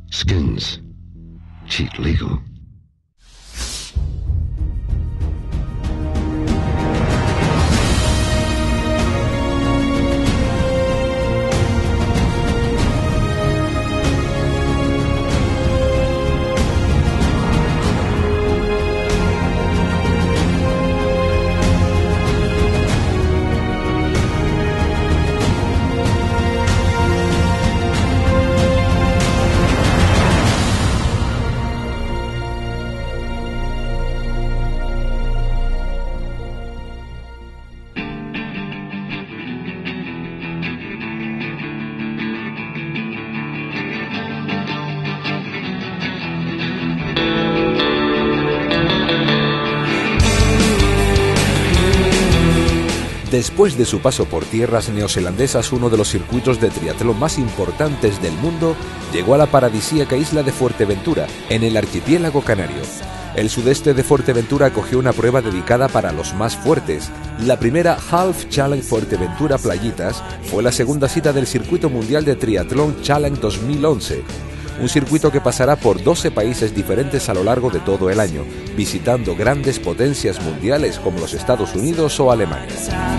Skins. Cheat legal. Después de su paso por tierras neozelandesas, uno de los circuitos de triatlón más importantes del mundo, llegó a la paradisíaca isla de Fuerteventura, en el archipiélago canario. El sudeste de Fuerteventura acogió una prueba dedicada para los más fuertes. La primera Half Challenge Fuerteventura Playitas fue la segunda cita del Circuito Mundial de Triatlón Challenge 2011. Un circuito que pasará por 12 países diferentes a lo largo de todo el año, visitando grandes potencias mundiales como los Estados Unidos o Alemania.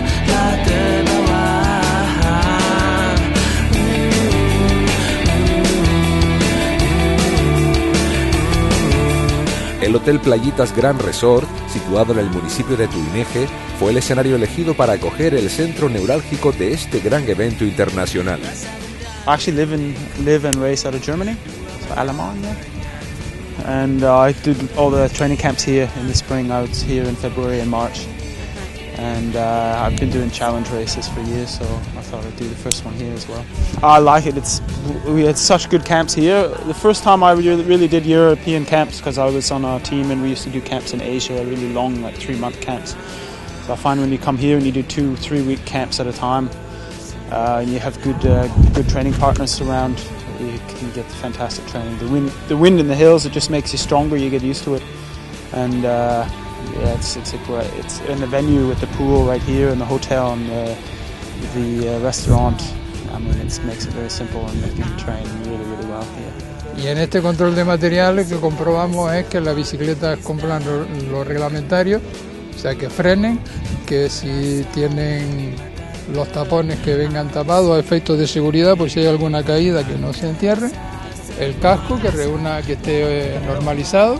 El Hotel Playitas Grand Resort, situado en el municipio de Tuineje, fue el escenario elegido para acoger el centro neurálgico de este gran evento internacional. I actually live and race out of Germany, so Alemania, and I did all the training camps here in the spring. I was here in February and March, and I've been doing challenge races for years, so I thought I'd do the first one here as well. I like it. We had such good camps here. The first time I really did European camps, because I was on a team and we used to do camps in Asia, really long, like 3-month camps. So I find when you come here and you do 2-3 week camps at a time, and you have good training partners around, you can get fantastic training. The wind in the hills, it just makes you stronger. You get used to it, and it's in the venue with the pool right here, and the hotel and the restaurant. I mean, it makes it very simple, and you can train really well here. Y en este control de materiales lo que comprobamos es que las bicicletas cumplan lo reglamentario, o sea que frenen, que si tienen los tapones que vengan tapados a efectos de seguridad, por si hay alguna caída que no se entierre, el casco que esté normalizado,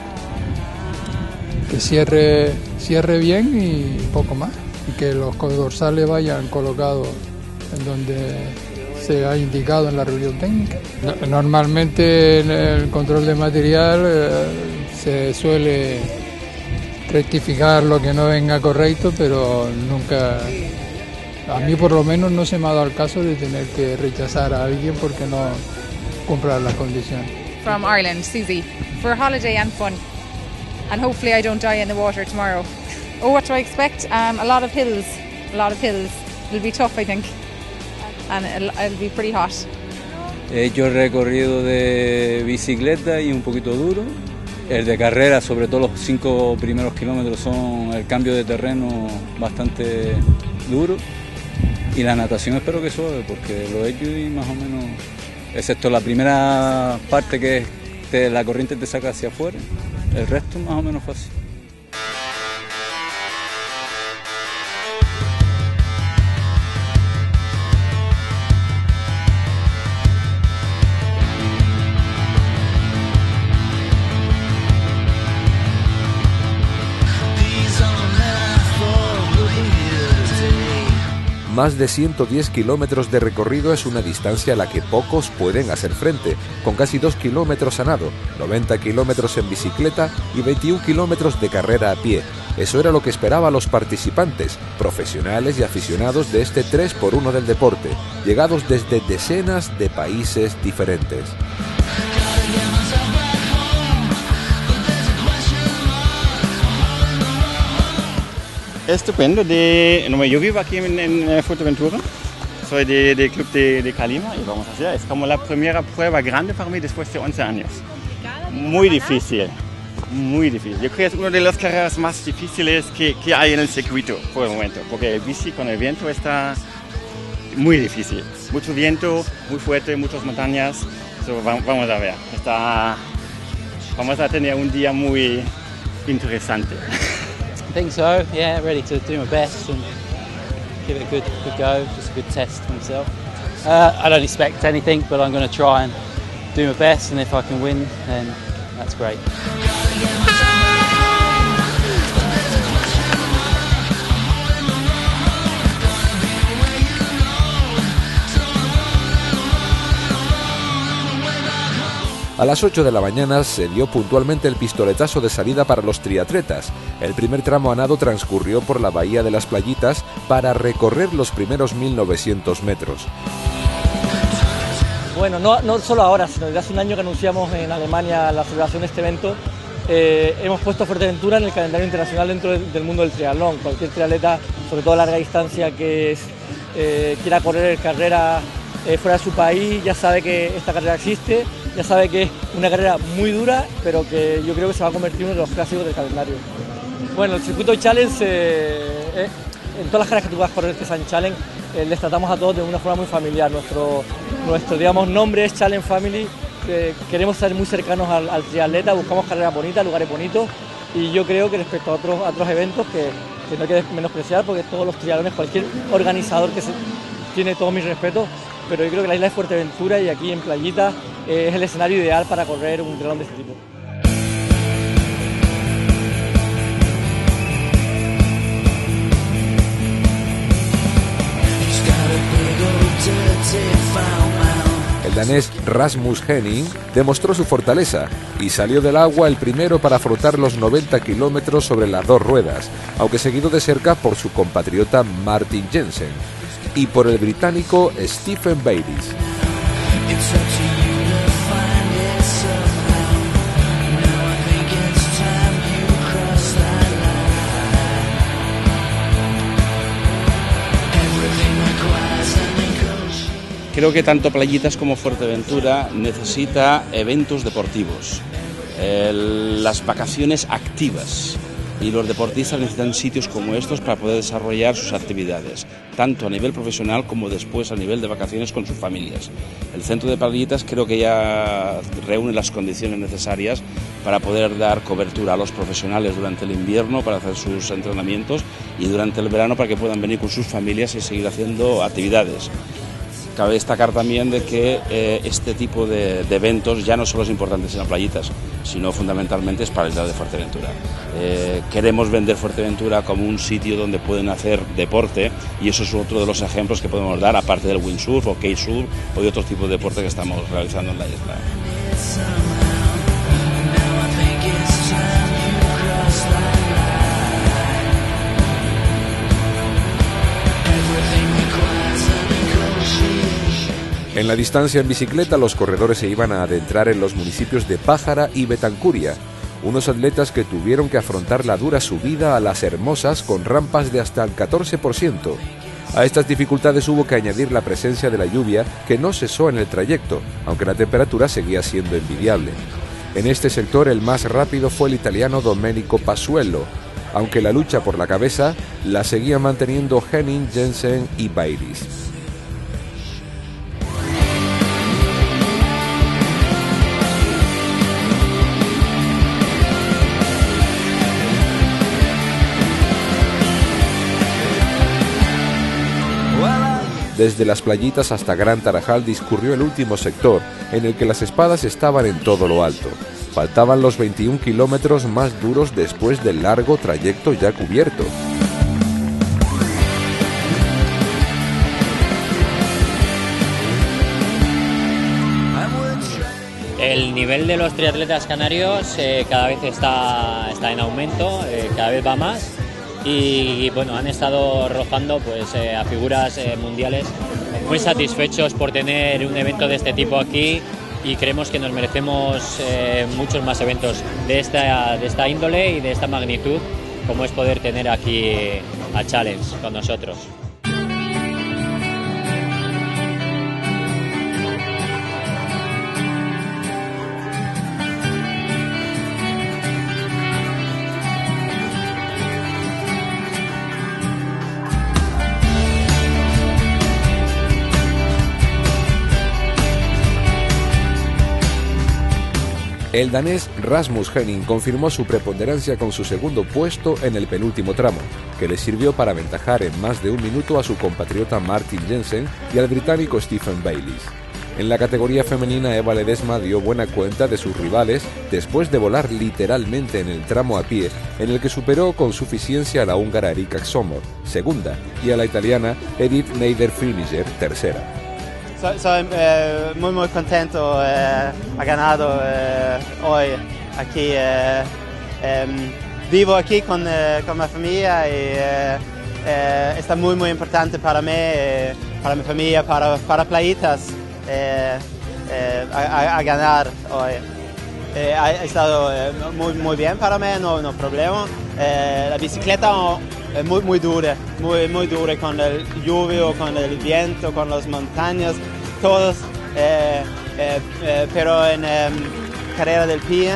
que cierre bien y poco más, y que los dorsales vayan colocados en donde se ha indicado en la reunión técnica. Normalmente en el control de material se suele rectificar lo que no venga correcto, pero nunca... A mí por lo menos no se me ha dado el caso de tener que rechazar a alguien porque no cumpla las condiciones. From Ireland, Susie, for a holiday and fun, and hopefully I don't die in the water tomorrow. Oh, what do I expect? A lot of hills. It'll be tough, I think, and it'll be pretty hot. He hecho el recorrido de bicicleta y un poquito duro. El de carrera, sobre todo los 5 primeros kilómetros, son el cambio de terreno bastante duro. Y la natación espero que suave, porque lo he hecho y más o menos, excepto la primera parte que es la corriente te saca hacia afuera, el resto más o menos fácil. Más de 110 kilómetros de recorrido es una distancia a la que pocos pueden hacer frente, con casi 2 kilómetros a nado, 90 kilómetros en bicicleta y 21 kilómetros de carrera a pie. Eso era lo que esperaban los participantes, profesionales y aficionados de este 3x1 del deporte, llegados desde decenas de países diferentes. Estupendo. Yo vivo aquí en Fuerteventura, soy del club de Calima y vamos a hacer, es como la primera prueba grande para mí después de 11 años. Muy difícil, muy difícil. Yo creo que es una de las carreras más difíciles que hay en el circuito por el momento, porque el bici con el viento está muy difícil. mucho viento, muy fuerte, muchas montañas. So, vamos a ver. Vamos a tener un día muy interesante. I think so, yeah, ready to do my best and give it a good go, just a good test for myself. I don't expect anything, but I'm going to try and do my best, and if I can win, then that's great. A las 8 de la mañana se dio puntualmente el pistoletazo de salida para los triatletas. El primer tramo a nado transcurrió por la bahía de las Playitas para recorrer los primeros 1900 metros. Bueno, no solo ahora, sino desde hace un año que anunciamos en Alemania la celebración de este evento, hemos puesto Fuerteventura en el calendario internacional dentro del mundo del triatlón. Cualquier triatleta, sobre todo a larga distancia, que quiera correr carrera fuera de su país, ya sabe que esta carrera existe, ya sabe que es una carrera muy dura, pero que yo creo que se va a convertir en uno de los clásicos del calendario. Bueno, el circuito Challenge, en todas las carreras que tú vas a correr este Sun Challenge, les tratamos a todos de una forma muy familiar. Nuestro digamos, nombre es Challenge Family. Queremos ser muy cercanos al triatleta, buscamos carreras bonitas, lugares bonitos, y yo creo que respecto a otros eventos que no hay que menospreciar, porque todos los triatlones, cualquier organizador tiene todo mi respeto, pero yo creo que la isla de Fuerteventura y aquí en Playita es el escenario ideal para correr un triatlón de este tipo. El danés Rasmus Henning demostró su fortaleza y salió del agua el primero para afrontar los 90 kilómetros sobre las dos ruedas, aunque seguido de cerca por su compatriota Martin Jensen y por el británico Stephen Bayliss. Creo que tanto Playitas como Fuerteventura necesita eventos deportivos, las vacaciones activas, y los deportistas necesitan sitios como estos para poder desarrollar sus actividades, tanto a nivel profesional como después a nivel de vacaciones con sus familias. El centro de Playitas creo que ya reúne las condiciones necesarias para poder dar cobertura a los profesionales durante el invierno para hacer sus entrenamientos y durante el verano para que puedan venir con sus familias y seguir haciendo actividades. Cabe destacar también de que este tipo de eventos ya no solo es importante en las Playitas, sino fundamentalmente es para la isla de Fuerteventura. Queremos vender Fuerteventura como un sitio donde pueden hacer deporte, y eso es otro de los ejemplos que podemos dar, aparte del windsurf o kitesurf o de otros tipos de deporte que estamos realizando en la isla. En la distancia en bicicleta, los corredores se iban a adentrar en los municipios de Pájara y Betancuria, unos atletas que tuvieron que afrontar la dura subida a Las Hermosas con rampas de hasta el 14%. A estas dificultades hubo que añadir la presencia de la lluvia, que no cesó en el trayecto, aunque la temperatura seguía siendo envidiable. En este sector el más rápido fue el italiano Domenico Pasuello, aunque la lucha por la cabeza la seguían manteniendo Henning, Jensen y Bayliss. Desde las Playitas hasta Gran Tarajal discurrió el último sector, en el que las espadas estaban en todo lo alto. Faltaban los 21 kilómetros más duros después del largo trayecto ya cubierto. El nivel de los triatletas canarios cada vez está en aumento, cada vez va más. Y bueno, han estado rozando pues, a figuras mundiales, muy satisfechos por tener un evento de este tipo aquí, y creemos que nos merecemos muchos más eventos de esta índole y de esta magnitud, como es poder tener aquí a Challenge con nosotros. El danés Rasmus Henning confirmó su preponderancia con su segundo puesto en el penúltimo tramo, que le sirvió para aventajar en más de un minuto a su compatriota Martin Jensen y al británico Stephen Bayliss. En la categoría femenina, Eva Ledesma dio buena cuenta de sus rivales después de volar literalmente en el tramo a pie, en el que superó con suficiencia a la húngara Erika Sommer, segunda, y a la italiana Edith Neider-Firmiger, tercera. Soy muy contento, ha ganado hoy aquí. Vivo aquí con mi familia y está muy importante para mí, para mi familia, para Playitas. A ganar hoy. Ha estado muy bien para mí, no problema. La bicicleta es muy dura con el lluvia, con el viento, con las montañas, todos. Pero en carrera del pie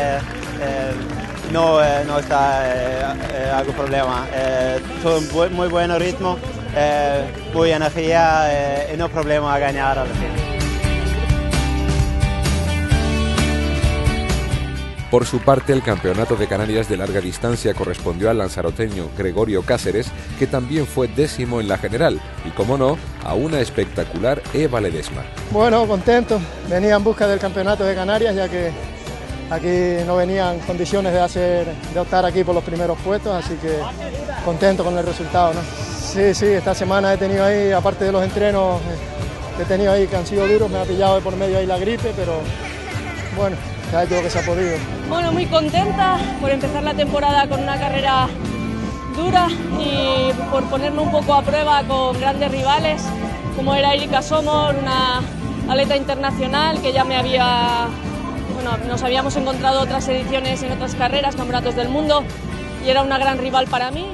no está algún problema. Todo muy buen ritmo, buena energía y no problema a ganar al fin. Por su parte, el Campeonato de Canarias de larga distancia correspondió al lanzaroteño Gregorio Cáceres, que también fue décimo en la general, y como no, a una espectacular Eva Ledesma. Bueno, contento, venía en busca del Campeonato de Canarias, ya que aquí no venían condiciones de optar aquí por los primeros puestos, así que contento con el resultado, ¿no? Sí, esta semana he tenido ahí, aparte de los entrenos que he tenido ahí que han sido duros, me ha pillado de por medio ahí la gripe, pero bueno, se ha hecho lo que se ha podido. Bueno, muy contenta por empezar la temporada con una carrera dura y por ponerme un poco a prueba con grandes rivales, como era Erika Sommer, una atleta internacional que ya nos habíamos encontrado otras ediciones en otras carreras, campeonatos del mundo, y era una gran rival para mí.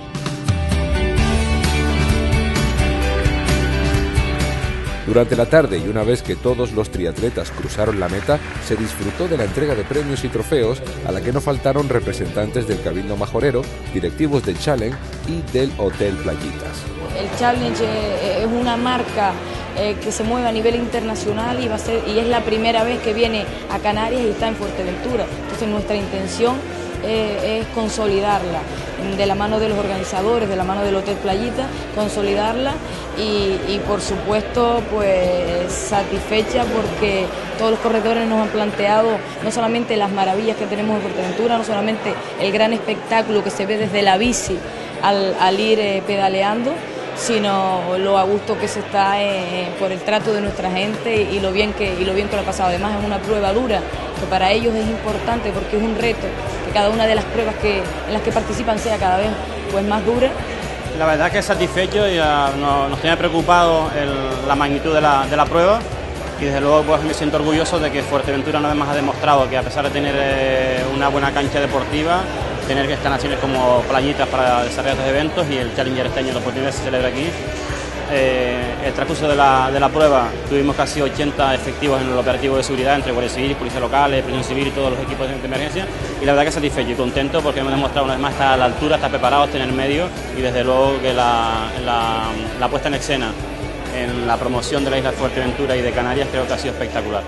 Durante la tarde y una vez que todos los triatletas cruzaron la meta, se disfrutó de la entrega de premios y trofeos, a la que no faltaron representantes del Cabildo Majorero, directivos del Challenge y del Hotel Playitas. El Challenge es una marca que se mueve a nivel internacional y es la primera vez que viene a Canarias y está en Fuerteventura. Entonces nuestra intención es consolidarla de la mano de los organizadores, de la mano del Hotel Playita, consolidarla y por supuesto pues satisfecha porque todos los corredores nos han planteado no solamente las maravillas que tenemos en Fuerteventura, no solamente el gran espectáculo que se ve desde la bici al ir pedaleando, sino lo a gusto que se está por el trato de nuestra gente y lo bien que lo ha pasado. Además es una prueba dura, que para ellos es importante porque es un reto, que cada una de las pruebas en las que participan sea cada vez pues, más dura. La verdad que satisfecho y nos tiene preocupado la magnitud de la prueba y desde luego pues, me siento orgulloso de que Fuerteventura una vez más ha demostrado que a pesar de tener una buena cancha deportiva, tener instalaciones como Playitas para desarrollar estos eventos y el Challenger este año por primera vez se celebra aquí. El transcurso de la prueba tuvimos casi 80 efectivos en el operativo de seguridad entre Guardia Civil, Policía Local, Protección Civil y todos los equipos de emergencia y la verdad que satisfecho y contento porque hemos demostrado una vez más estar a la altura, estar preparados, estar en el medio y desde luego que la puesta en escena en la promoción de la isla de Fuerteventura y de Canarias creo que ha sido espectacular.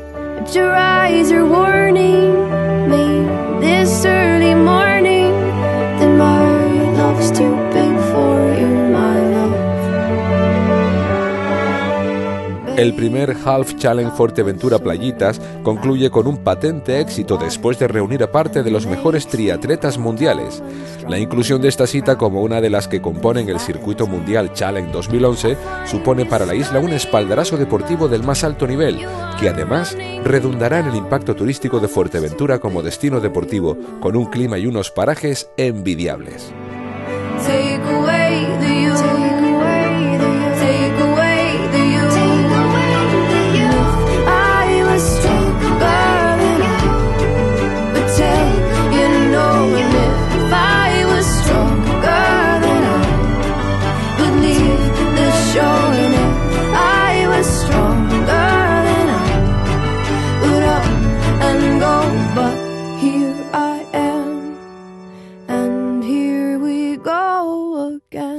El primer Half Challenge Fuerteventura Playitas concluye con un patente éxito después de reunir a parte de los mejores triatletas mundiales. La inclusión de esta cita como una de las que componen el circuito mundial Challenge 2011 supone para la isla un espaldarazo deportivo del más alto nivel, que además redundará en el impacto turístico de Fuerteventura como destino deportivo, con un clima y unos parajes envidiables. Here I am, and here we go again.